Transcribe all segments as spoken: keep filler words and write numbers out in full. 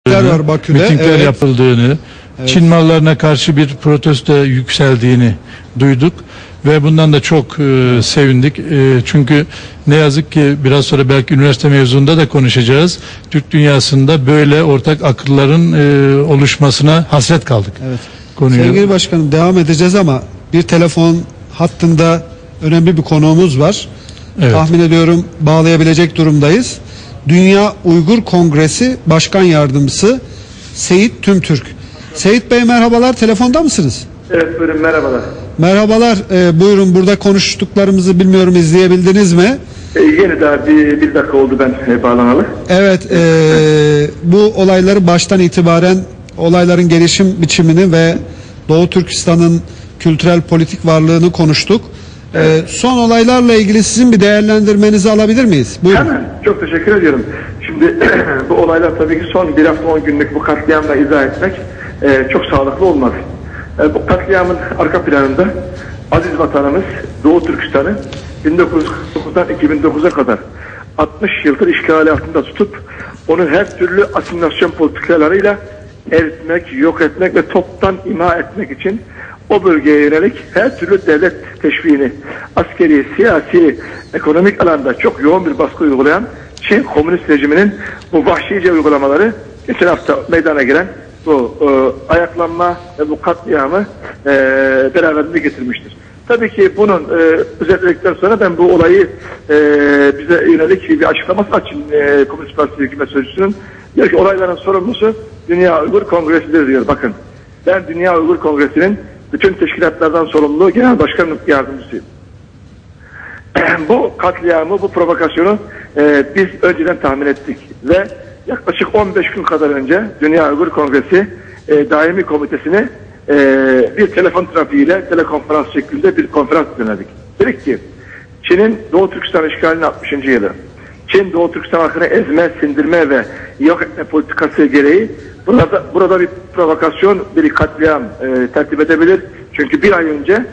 var Bakü'de. Mitingler evet. yapıldığını, evet. Çin mallarına karşı bir protesto yükseldiğini duyduk ve bundan da çok e, sevindik. E, çünkü ne yazık ki biraz sonra belki üniversite mezununda da konuşacağız. Türk dünyasında böyle ortak akılların e, oluşmasına hasret kaldık. Evet. Konuyu... Sevgili Başkanım, devam edeceğiz ama bir telefon hattında önemli bir konuğumuz var. Evet. Tahmin ediyorum bağlayabilecek durumdayız. Dünya Uygur Kongresi Başkan Yardımcısı Seyit Tümtürk. Seyit Bey merhabalar, telefonda mısınız? Evet buyurun, merhabalar. Merhabalar, e, buyurun, burada konuştuklarımızı bilmiyorum izleyebildiniz mi? E, yeni daha bir, bir dakika oldu ben e, bağlanalı. Evet, e, bu olayları baştan itibaren olayların gelişim biçimini ve Doğu Türkistan'ın kültürel politik varlığını konuştuk. Evet. Ee, son olaylarla ilgili sizin bir değerlendirmenizi alabilir miyiz? Buyurun. Hemen, çok teşekkür ediyorum. Şimdi bu olaylar tabii ki son bir hafta on günlük bu katliamla izah etmek e, çok sağlıklı olmaz. E, bu katliamın arka planında aziz vatanımız Doğu Türkistan'ı bin dokuz yüz kırk dokuzdan iki bin dokuza kadar altmış yıldır işgali altında tutup onu her türlü asimilasyon politikalarıyla eritmek, yok etmek ve toptan imha etmek için o bölgeye yönelik her türlü devlet teşviğini, askeri, siyasi, ekonomik alanda çok yoğun bir baskı uygulayan Çin komünist rejiminin bu vahşice uygulamaları geçen hafta meydana gelen bu e, ayaklanma ve bu katliamı e, beraberinde getirmiştir. Tabii ki bunun e, özetledikten sonra ben bu olayı e, bize yönelik bir açıklaması için e, Komünist Parti Hükümet Sözcüsü'nün diyor ki olayların sorumlusu Dünya Uygur Kongresi'dir diyor. Bakın, ben Dünya Uygur Kongresi'nin bütün teşkilatlardan sorumlu Genel Başkan Yardımcısıyım. Bu katliamı, bu provokasyonu e, biz önceden tahmin ettik ve yaklaşık on beş gün kadar önce Dünya Uygur Kongresi e, Daimi Komitesi'ne e, bir telefon trafiğiyle telekonferans şeklinde bir konferans düzenledik. Dedik ki Çin'in Doğu Türkistan işgalinin altmışıncı yılı, Çin Doğu Türkistan halkını ezme, sindirme ve yok etme politikası gereği burada burada bir provokasyon, bir katliam e, tertip edebilir. Çünkü bir ay önce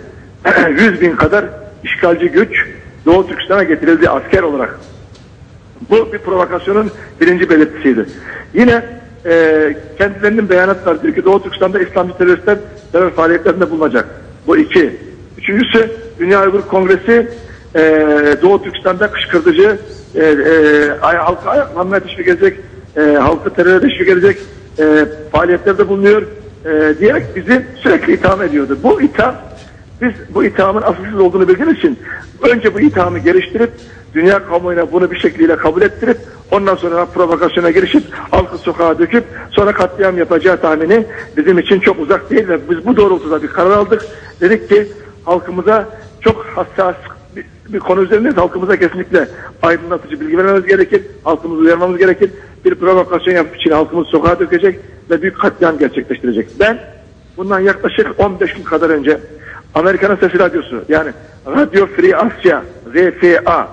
yüz bin kadar işgalci güç Doğu Türkistan'a getirildi asker olarak. Bu bir provokasyonun birinci belirtisiydi. Yine e, kendilerinin beyanatları diyor ki Doğu Türkistan'da İslamcı teröristler terör faaliyetlerinde bulunacak. Bu iki. Üçüncüsü, Dünya Uygur Kongresi e, Doğu Türkistan'da kışkırtıcı e, e, halkı ayaklanmaya teşvik edecek, e, halkı teröre teşvik edecek e, faaliyetlerde bulunuyor e, diyerek bizi sürekli itham ediyordu. Bu itham, biz bu ithamın asılsız olduğunu bildiğimiz için önce bu ithamı geliştirip dünya kamuoyuna bunu bir şekilde kabul ettirip ondan sonra provokasyona girişip halkı sokağa döküp sonra katliam yapacağı tahmini bizim için çok uzak değil ve biz bu doğrultuda bir karar aldık. Dedik ki halkımıza çok hassas bir, bir konu üzerindeyiz. Halkımıza kesinlikle aydınlatıcı bilgi vermemiz gerekir. Halkımızı uyarmamız gerekir. Bir provokasyon yapıp için halkımız sokağa dökecek ve büyük katliam gerçekleştirecek. Ben bundan yaklaşık on beş gün kadar önce Amerika'nın Sesi Radyosu, yani Radio Free Asya, R F A,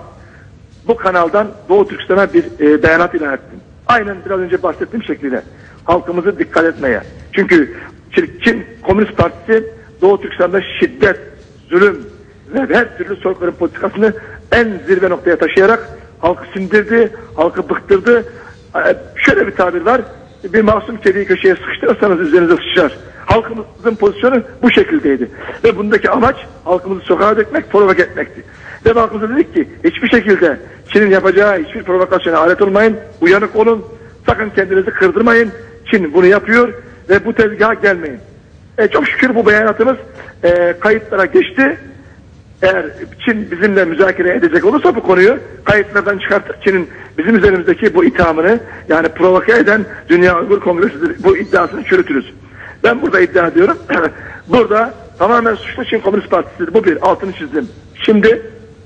bu kanaldan Doğu Türkistan'a bir e, beyanat ilan ettim. Aynen biraz önce bahsettiğim şekilde halkımızı dikkat etmeye. Çünkü Çin Komünist Partisi Doğu Türkistan'da şiddet, zulüm ve her türlü soykırım politikasını en zirve noktaya taşıyarak halkı sindirdi, halkı bıktırdı. Ee, şöyle bir tabir var, bir masum kediyi köşeye sıkıştırırsanız üzerinize sıçrar. Halkımızın pozisyonu bu şekildeydi. Ve bundaki amaç halkımızı sokağa dökmek, provoke etmekti. Ve halkımıza dedik ki hiçbir şekilde Çin'in yapacağı hiçbir provokasyona alet olmayın, uyanık olun, sakın kendinizi kırdırmayın. Çin bunu yapıyor ve bu tezgaha gelmeyin. E, çok şükür bu beyanatımız e, kayıtlara geçti. Eğer Çin bizimle müzakere edecek olursa bu konuyu kayıtlardan çıkartıp Çin'in bizim üzerimizdeki bu ithamını, yani provoke eden Dünya Uygur Kongresi'dir, bu iddiasını çürütürüz. Ben burada iddia ediyorum. Burada tamamen suçlu Çin Komünist Partisi'dir. Bu bir, altını çizdim. Şimdi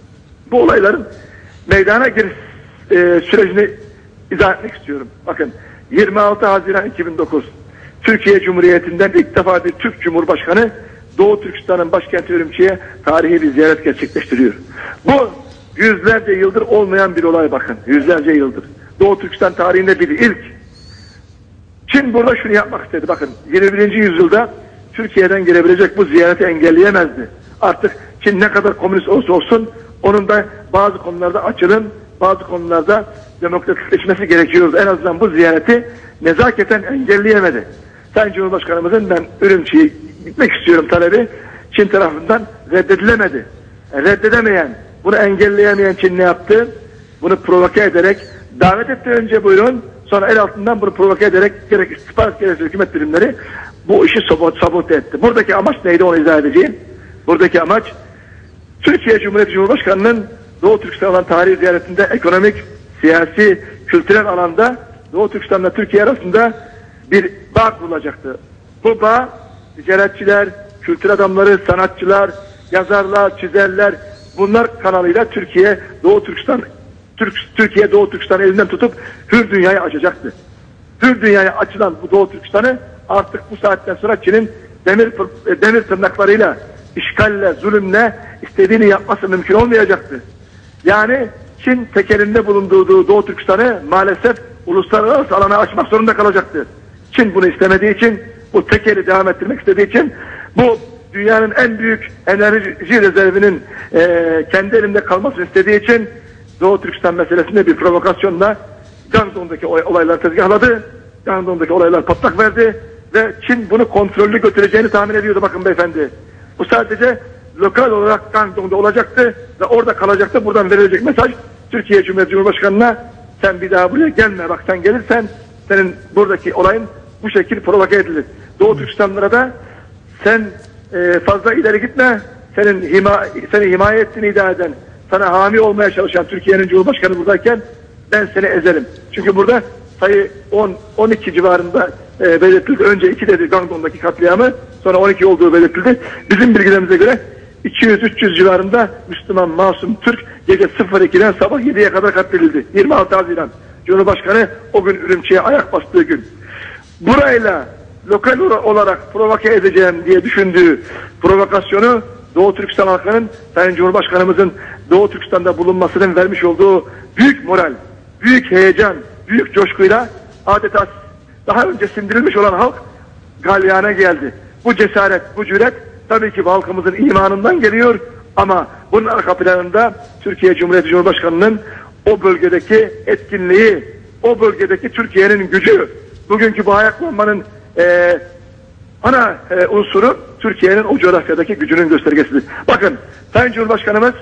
bu olayların meydana giriş e, sürecini izah etmek istiyorum. Bakın, yirmi altı Haziran iki bin dokuz Türkiye Cumhuriyeti'nden ilk defa bir Türk Cumhurbaşkanı Doğu Türkistan'ın başkenti Ürümçi'ye tarihi bir ziyaret gerçekleştiriyor. Bu yüzlerce yıldır olmayan bir olay, bakın. Yüzlerce yıldır. Doğu Türkistan tarihinde bir ilk. Çin burada şunu yapmak istedi. Bakın, yirmi birinci yüzyılda Türkiye'den gelebilecek bu ziyareti engelleyemezdi. Artık Çin ne kadar komünist olsa olsun onun da bazı konularda açılım, bazı konularda demokratikleşmesi gerekiyordu. En azından bu ziyareti nezaketen engelleyemedi. Sayın Cumhurbaşkanımızın ben Ürümçi'ye gitmek istiyorum talebi Çin tarafından reddedilemedi. E, reddedemeyen, bunu engelleyemeyen Çin ne yaptı? Bunu provoke ederek davet etti, önce buyurun, sonra el altından bunu provoke ederek gerek istihbarat gerekli hükümet birimleri bu işi sabote etti. Buradaki amaç neydi, onu izah edeceğim. Buradaki amaç Türkiye Cumhuriyeti Cumhurbaşkanı'nın Doğu Türkistan olan tarihi ziyaretinde ekonomik, siyasi, kültürel alanda Doğu Türkistan'la Türkiye arasında bir bağ kurulacaktı. Bu bağ ticaretçiler, kültür adamları, sanatçılar, yazarlar, çizerler, bunlar kanalıyla Türkiye Doğu Türkistan Türk, Türkiye Doğu Türkistan'ı elinden tutup hür dünyaya açacaktı. Hür dünyaya açılan bu Doğu Türkistan'ı artık bu saatten sonra Çin'in demir demir tırnaklarıyla, işgalle, zulümle istediğini yapması mümkün olmayacaktı. Yani Çin tekelinde bulunduğu Doğu Türkistan'ı maalesef uluslararası alana açmak zorunda kalacaktı. Çin bunu istemediği için, bu tekeli devam ettirmek istediği için, bu dünyanın en büyük enerji rezervinin e, kendi elinde kalmasını istediği için Doğu Türkistan meselesinde bir provokasyonla Guangdong'daki olaylar tezgahladı. Guangdong'daki olaylar patlak verdi ve Çin bunu kontrollü götüreceğini tahmin ediyordu, bakın beyefendi. Bu sadece lokal olarak Guangdong'da olacaktı ve orada kalacaktı. Buradan verilecek mesaj Türkiye Cumhuriyeti Cumhurbaşkanı'na, sen bir daha buraya gelme, bak sen gelirsen senin buradaki olayın bu şekilde provoke edilir. Doğu Türkistanlılara da sen e, fazla ileri gitme, senin hima, seni himaye ettiğini iddia eden, sana hami olmaya çalışan Türkiye'nin Cumhurbaşkanı buradayken ben seni ezerim. Çünkü burada sayı on on iki civarında e, belirtildi. Önce iki dedi Guangdong'daki katliamı, sonra on iki olduğu belirtildi. Bizim bilgilerimize göre iki yüz üç yüz civarında Müslüman masum Türk gece sıfır ikiden sabah yediye kadar katledildi. yirmi altı Haziran. Cumhurbaşkanı o gün Ürümçi'ye ayak bastığı gün. Burayla lokal olarak provoke edeceğim diye düşündüğü provokasyonu Doğu Türkistan halkının Sayın Cumhurbaşkanımızın Doğu Türkistan'da bulunmasının vermiş olduğu büyük moral, büyük heyecan, büyük coşkuyla adeta daha önce sindirilmiş olan halk galyana geldi. Bu cesaret, bu cüret tabii ki halkımızın imanından geliyor ama bunun arka planında Türkiye Cumhuriyeti Cumhurbaşkanı'nın o bölgedeki etkinliği, o bölgedeki Türkiye'nin gücü, bugünkü bu ayaklanmanın e, ana e, unsuru Türkiye'nin o coğrafyadaki gücünün göstergesidir. Bakın Sayın Cumhurbaşkanımız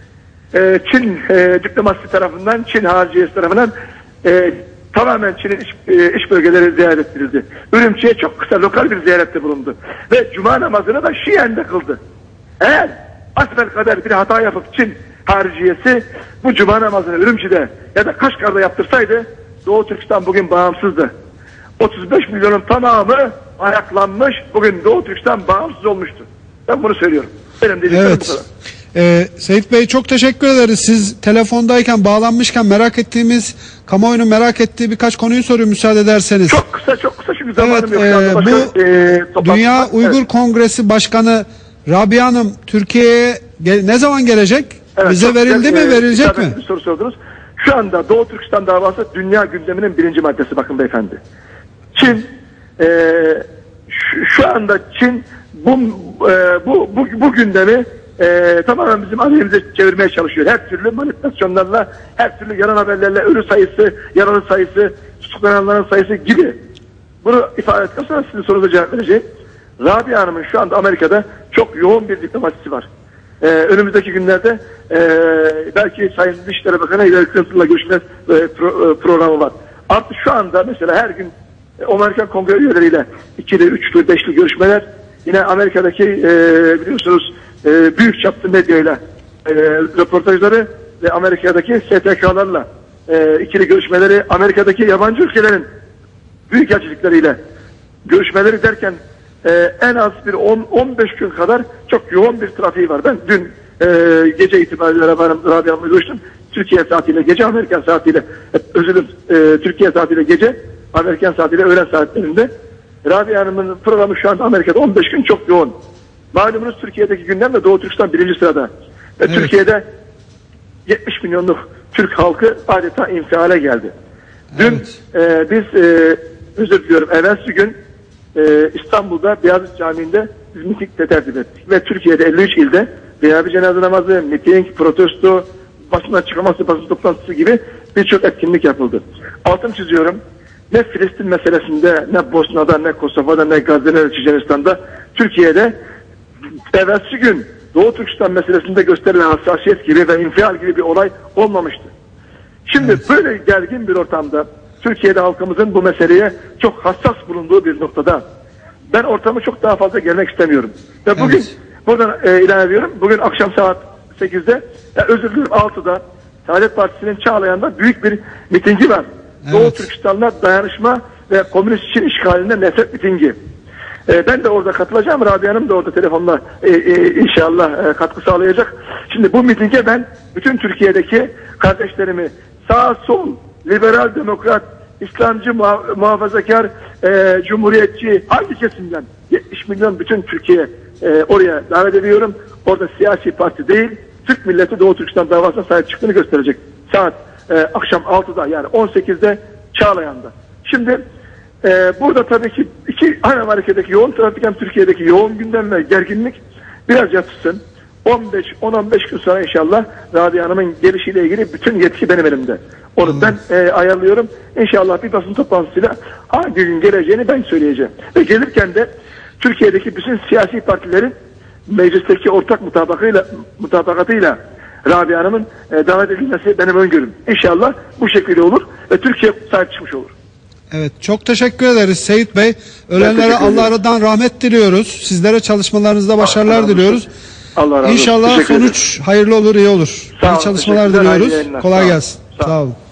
e, Çin e, diplomasisi tarafından, Çin hariciyesi tarafından e, tamamen Çin'in iç, e, iç bölgeleri ziyaret ettirildi. Ürümçi'ye çok kısa lokal bir ziyarette bulundu. Ve cuma namazını da Şiyen'de kıldı. Eğer asbelkader bir hata yapıp Çin hariciyesi bu cuma namazını Ürümçi'de ya da Kaşgar'da yaptırsaydı Doğu Türkistan bugün bağımsızdı. otuz beş milyonun tamamı ayaklanmış, bugün Doğu Türkistan bağımsız olmuştu. Ben bunu söylüyorum. Benim dediklerim evet. bu kadar. Ee, Seyit Bey çok teşekkür ederiz. Siz telefondayken bağlanmışken merak ettiğimiz, kamuoyunun merak ettiği birkaç konuyu soruyor müsaade ederseniz. Çok kısa çok kısa çünkü zamanım Evet, yok. e, Başka, bu e, Dünya Uygur evet. Kongresi Başkanı Rabia Hanım Türkiye'ye gel- ne zaman gelecek? Evet, Bize verildi güzel, mi, verilecek e, mi? Bir soru sordunuz. Şu anda Doğu Türkistan davası dünya gündeminin birinci maddesi, bakın beyefendi. Çin e, şu, şu anda Çin bu e, bu, bu bu gündemi e, tamamen bizim aleyhimize çevirmeye çalışıyor. Her türlü manipülasyonlarla, her türlü yalan haberlerle, ölü sayısı, yaralı sayısı, tutuklananların sayısı gibi. Bunu ifade ettikten sonra sizin sorunuza cevap vereceğim. Rabia Hanım'ın şu anda Amerika'da çok yoğun bir diplomasisi var. Ee, önümüzdeki günlerde e, belki Sayın Dışişleri Bakanı Hillary Clinton'la görüşme e, pro, e, programı var. Artık şu anda mesela her gün e, Amerikan Kongre üyeleriyle ikili, üçlü, beşli görüşmeler, yine Amerika'daki e, biliyorsunuz e, büyük çaplı medyayla e, röportajları ve Amerika'daki S T K'larla e, ikili görüşmeleri, Amerika'daki yabancı ülkelerin büyük elçilikleriyle görüşmeleri derken Ee, en az bir on on beş gün kadar çok yoğun bir trafiği var. Ben dün e, gece itibariyle Rabia Hanım'la görüştüm. Türkiye saatiyle gece, Amerikan saatiyle, özür dilerim, e, Türkiye saatiyle gece, Amerikan saatiyle öğlen saatlerinde. Rabia Hanım'ın programı şu anda Amerika'da on beş gün çok yoğun. Malumunuz Türkiye'deki gündem de Doğu Türkistan birinci sırada. Ve evet. Türkiye'de yetmiş milyonluk Türk halkı adeta infiale geldi. Dün evet. e, biz e, özür diliyorum, evvelsi gün Ee, İstanbul'da Beyazıt Camii'nde biz miting tertip ettik ve Türkiye'de elli üç ilde veya bir cenaze namazı, miting, protesto, basın açıklaması, basın toplantısı gibi birçok etkinlik yapıldı. Altını çiziyorum. Ne Filistin meselesinde, ne Bosna'da, ne Kosova'da, ne Gazze'de, ne Çiçenistan'da, Türkiye'de evvelsi gün Doğu Türkistan meselesinde gösterilen hassasiyet gibi ve infial gibi bir olay olmamıştı. Şimdi evet. Böyle gergin bir ortamda Türkiye'de halkımızın bu meseleye çok hassas bulunduğu bir noktada ben ortamı çok daha fazla gelmek istemiyorum. Ve bugün evet. buradan e, ilan ediyorum. Bugün akşam saat sekizde, ya özür dilerim altıda Saadet Partisi'nin Çağlayan'da büyük bir mitingi var. Evet. Doğu Türkistan'la dayanışma ve komünist Çin işgalinde nefret mitingi. E, ben de orada katılacağım. Rabia Hanım da orada telefonla e, e, inşallah e, katkı sağlayacak. Şimdi bu mitinge ben bütün Türkiye'deki kardeşlerimi sağ sol, liberal demokrat, İslamcı, muha muhafazakar, e, cumhuriyetçi hangi kesimden yetmiş milyon bütün Türkiye e, oraya davet ediyorum. Orada siyasi parti değil, Türk milleti Doğu Türkistan davasına sahip çıktığını gösterecek. Saat e, akşam altıda yani on sekizde Çağlayan'da. Şimdi e, burada tabii ki iki aynı hareketteki yoğun trafik hem Türkiye'deki yoğun gündem ve gerginlik biraz yatışsın. on beş on on beş gün sonra inşallah Rabia Hanım'ın gelişiyle ilgili bütün yetki benim elimde. Onu hmm. ben e, ayarlıyorum. İnşallah bir basın toplantısıyla hangi gün geleceğini ben söyleyeceğim. Ve gelirken de Türkiye'deki bütün siyasi partilerin meclisteki ortak mutabakıyla, mutabakatıyla Rabia Hanım'ın e, davet edilmesi benim öngörüm. İnşallah bu şekilde olur ve Türkiye sahip çıkmış olur. Evet, çok teşekkür ederiz Seyit Bey. Ölenlere Allah'tan rahmet diliyoruz. Sizlere çalışmalarınızda başarılar Allah diliyoruz. Allah razı olsun. İnşallah Teşekkür sonuç ederim. hayırlı olur, iyi olur. Sağ İyi olun, çalışmalar diliyoruz. Kolay Sağ gelsin. Sağ, Sağ olun.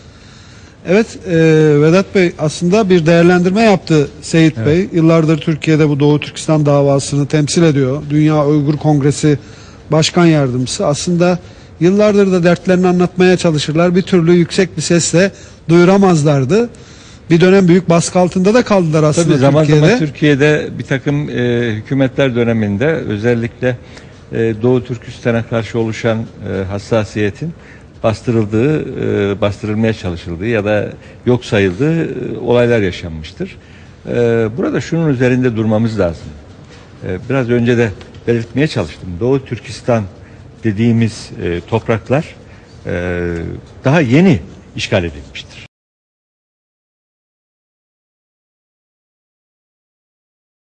Evet, e, Vedat Bey aslında bir değerlendirme yaptı Seyit evet. Bey. Yıllardır Türkiye'de bu Doğu Türkistan davasını temsil ediyor. Dünya Uygur Kongresi Başkan Yardımcısı. Aslında yıllardır da dertlerini anlatmaya çalışırlar. Bir türlü yüksek bir sesle duyuramazlardı. Bir dönem büyük baskı altında da kaldılar aslında. Tabii zaman Türkiye'de. zaman Türkiye'de bir takım e, hükümetler döneminde özellikle e, Doğu Türkistan'a karşı oluşan e, hassasiyetin bastırıldığı, e, bastırılmaya çalışıldığı ya da yok sayıldığı e, olaylar yaşanmıştır. E, burada şunun üzerinde durmamız lazım. E, biraz önce de belirtmeye çalıştım. Doğu Türkistan dediğimiz e, topraklar e, daha yeni işgal edilmiştir.